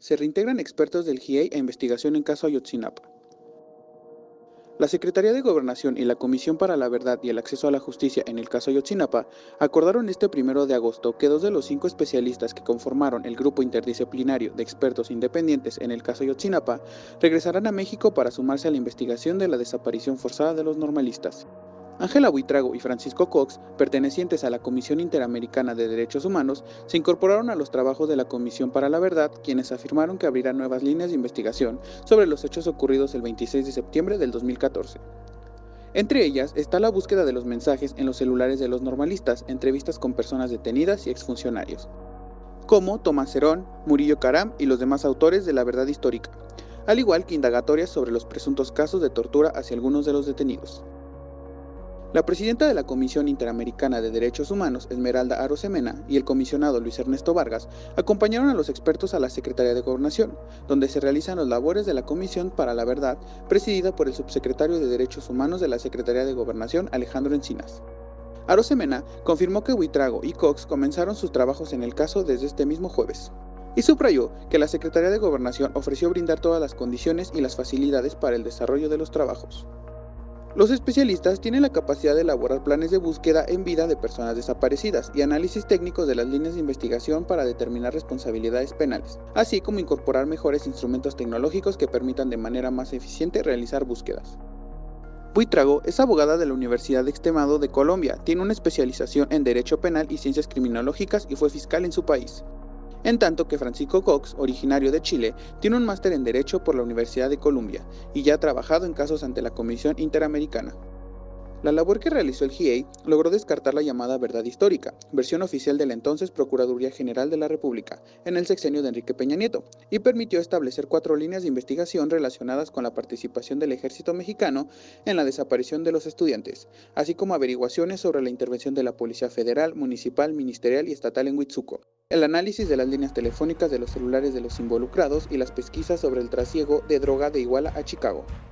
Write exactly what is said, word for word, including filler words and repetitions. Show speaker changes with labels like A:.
A: Se reintegran expertos del G I E I a investigación en caso Ayotzinapa. La Secretaría de Gobernación y la Comisión para la Verdad y el Acceso a la Justicia en el caso Ayotzinapa acordaron este primero de agosto que dos de los cinco especialistas que conformaron el grupo interdisciplinario de expertos independientes en el caso Ayotzinapa regresarán a México para sumarse a la investigación de la desaparición forzada de los normalistas. Ángela Buitrago y Francisco Cox, pertenecientes a la Comisión Interamericana de Derechos Humanos, se incorporaron a los trabajos de la Comisión para la Verdad, quienes afirmaron que abrirán nuevas líneas de investigación sobre los hechos ocurridos el veintiséis de septiembre del dos mil catorce. Entre ellas está la búsqueda de los mensajes en los celulares de los normalistas, entrevistas con personas detenidas y exfuncionarios, como Tomás Herón, Murillo Karam y los demás autores de la verdad histórica, al igual que indagatorias sobre los presuntos casos de tortura hacia algunos de los detenidos. La presidenta de la Comisión Interamericana de Derechos Humanos, Esmeralda Arosemena, y el comisionado Luis Ernesto Vargas acompañaron a los expertos a la Secretaría de Gobernación, donde se realizan las labores de la Comisión para la Verdad, presidida por el subsecretario de Derechos Humanos de la Secretaría de Gobernación, Alejandro Encinas. Arosemena confirmó que Buitrago y Cox comenzaron sus trabajos en el caso desde este mismo jueves, y subrayó que la Secretaría de Gobernación ofreció brindar todas las condiciones y las facilidades para el desarrollo de los trabajos. Los especialistas tienen la capacidad de elaborar planes de búsqueda en vida de personas desaparecidas y análisis técnicos de las líneas de investigación para determinar responsabilidades penales, así como incorporar mejores instrumentos tecnológicos que permitan de manera más eficiente realizar búsquedas. Buitrago es abogada de la Universidad de Extremado de Colombia, tiene una especialización en Derecho Penal y Ciencias Criminológicas y fue fiscal en su país. En tanto que Francisco Cox, originario de Chile, tiene un máster en Derecho por la Universidad de Columbia y ya ha trabajado en casos ante la Comisión Interamericana. La labor que realizó el G I E I logró descartar la llamada verdad histórica, versión oficial de la entonces Procuraduría General de la República, en el sexenio de Enrique Peña Nieto, y permitió establecer cuatro líneas de investigación relacionadas con la participación del ejército mexicano en la desaparición de los estudiantes, así como averiguaciones sobre la intervención de la Policía Federal, Municipal, Ministerial y Estatal en Huitzuco, el análisis de las líneas telefónicas de los celulares de los involucrados y las pesquisas sobre el trasiego de droga de Iguala a Chicago.